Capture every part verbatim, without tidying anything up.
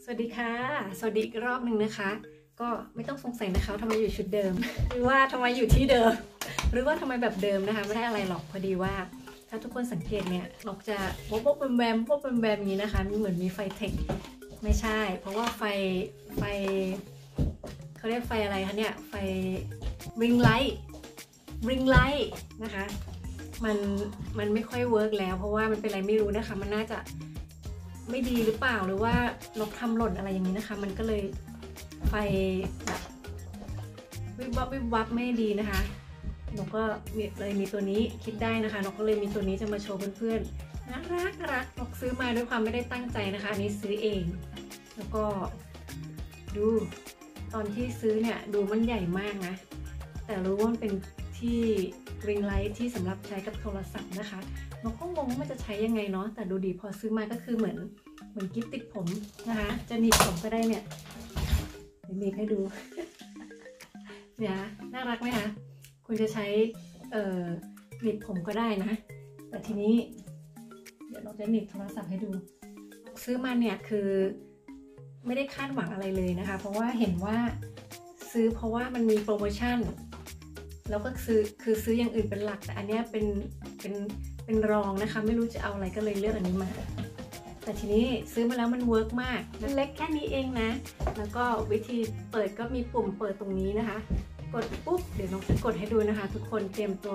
สวัสดีค่ะสวัสดีอีกรอบหนึ่งนะคะก็ไม่ต้องสงสัยนะคะทำไมอยู่ชุดเดิมหรือว่าทำไมอยู่ที่เดิมหรือว่าทำไมแบบเดิมนะคะไม่ได้อะไรหรอกพอดีว่าถ้าทุกคนสังเกตเนี่ยนกจะวบวบแวมแวมวบแวมแวมอย่างนี้นะคะมันเหมือนมีไฟเทคไม่ใช่เพราะว่าไฟไฟเขาเรียกไฟอะไรคะเนี่ยไฟริงไลท์ริงไลท์นะคะมันมันไม่ค่อยเวิร์กแล้วเพราะว่ามันเป็นอะไรไม่รู้นะคะมันน่าจะไม่ดีหรือเปล่าหรือว่านกทำหล่นอะไรอย่างนี้นะคะมันก็เลยไฟแบบวิบวับวิบวับไม่ดีนะคะนกก็เลยมีตัวนี้คิดได้นะคะนกก็เลยมีตัวนี้จะมาโชว์เพื่อนๆน่ารักน่ารักนกซื้อมาด้วยความไม่ได้ตั้งใจนะคะอันนี้ซื้อเองแล้วก็ดูตอนที่ซื้อเนี่ยดูมันใหญ่มากนะแต่รู้ว่ามันเป็นที่ริงไลท์ที่สำหรับใช้กับโทรศัพท์นะคะนกก็งงว่ามันจะใช้ยังไงเนาะแต่ดูดีพอซื้อมาก็คือเหมือนเหมือนกิ๊บติดผมนะคะจะหนีบผมก็ได้เนี่ยเดี๋ยวหนีบให้ดูเนี่ยน่ารักไหมคะคุณจะใช้เอ่อหนีบผมก็ได้นะแต่ทีนี้เดี๋ยวเราจะหนีบโทรศัพท์ให้ดูซื้อมาเนี่ยคือไม่ได้คาดหวังอะไรเลยนะคะเพราะว่าเห็นว่าซื้อเพราะว่ามันมีโปรโมชั่นแล้วก็ซื้อคือซื้ออย่างอื่นเป็นหลักแต่อันนี้เป็นเป็นเป็นรองนะคะไม่รู้จะเอาอะไรก็เลยเลือกอันนี้มาแต่ทีนี้ซื้อมาแล้วมันเวิร์กมากมันเล็กแค่นี้เองนะแล้วก็วิธีเปิดก็มีปุ่มเปิดตรงนี้นะคะกดปุ๊บเดี๋ยวน้องจะกดให้ดูนะคะทุกคนเตรียมตัว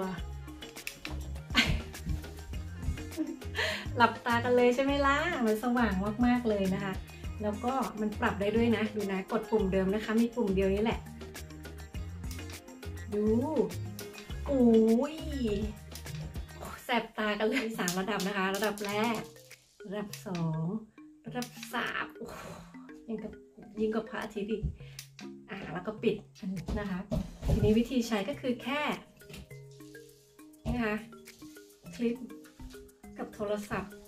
หลับตากันเลยใช่ไหมล่ะมันสว่างมากๆเลยนะคะแล้วก็มันปรับได้ด้วยนะดูนะกดปุ่มเดิมนะคะมีปุ่มเดียวนี้แหละดูอุ้ยแสบตากันเลยสามระดับนะคะระดับแรกระดับสองระดับสามยิ่งกับยิ่งกับพระอาทิตย์อีกอ่าแล้วก็ปิดนะคะทีนี้วิธีใช้ก็คือแค่นี่นะคะคลิปกับโทรศัพท์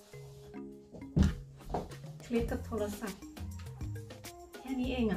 คลิปกับโทรศัพท์แค่นี้เองอะ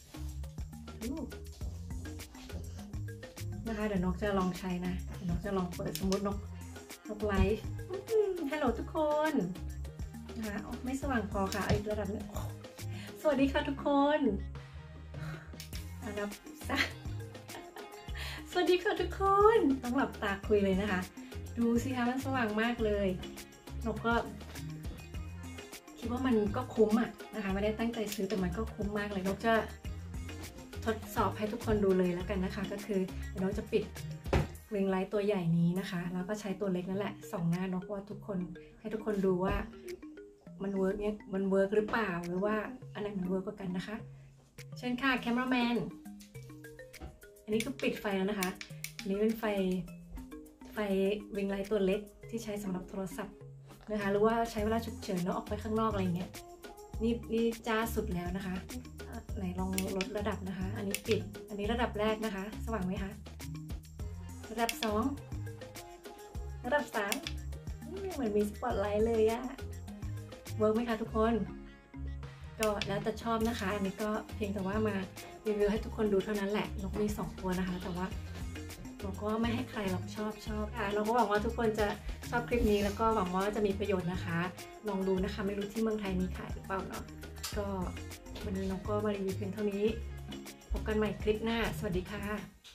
นะคะเดี๋ยวนกจะลองใช้นะเดี๋ยวนกจะลองเปิดสมมตินกนกไลฟ์ฮัลโหลทุกคนนะคะไม่สว่างพอค่ะอีกระดับนึงสวัสดีค่ะทุกคนระดับสามสวัสดีค่ะทุกคนต้องหลับตาคุยเลยนะคะดูสิคะมันสว่างมากเลยนกก็คิดว่ามันก็คุ้มอ่ะนะคะไม่ได้ตั้งใจซื้อแต่มันก็คุ้มมากเลยนกจะทดสอบให้ทุกคนดูเลยแล้วกันนะคะก็คือเดี๋ยวนกจะปิดริงไลท์ตัวใหญ่นี้นะคะแล้วก็ใช้ตัวเล็กนั่นแหละส่องหน้านกว่าทุกคนให้ทุกคนดูว่ามันเวิร์กเนี่ยมันเวิร์กหรือเปล่าหรือว่าอันไหนมันเวิร์กกว่ากันนะคะเชิญค่ะแคมเมราแมนอันนี้คือปิดไฟแล้วนะคะอันนี้เป็นไฟไฟริงไลท์ตัวเล็กที่ใช้สำหรับโทรศัพท์นะคะหรือว่าใช้เวลาฉุกเฉินแล้วออกไปข้างนอกอะไรเงี้ยนี่นี่จ้าสุดแล้วนะคะไหนลองลดระดับนะคะอันนี้ปิดอันนี้ระดับแรกนะคะสว่างไหมคะระดับสองระดับสามเหมือนมีสปอตไลท์เลยอะเวิร์กไหมคะทุกคนก็แล้วแต่ชอบนะคะอันนี้ก็เพียงแต่ว่ามารีวิวให้ทุกคนดูเท่านั้นแหละนกมีสองตัวนะคะแต่ว่าเราก็ไม่ให้ใครหรอกชอบชอบค่ะเราก็หวังว่าทุกคนจะชอบคลิปนี้แล้วก็หวังว่าจะมีประโยชน์นะคะลองดูนะคะไม่รู้ที่เมืองไทยมีขายหรือเปล่าเนาะก็วันนี้เราก็มารีวิวเพียงเท่านี้พบกันใหม่คลิปหน้าสวัสดีค่ะ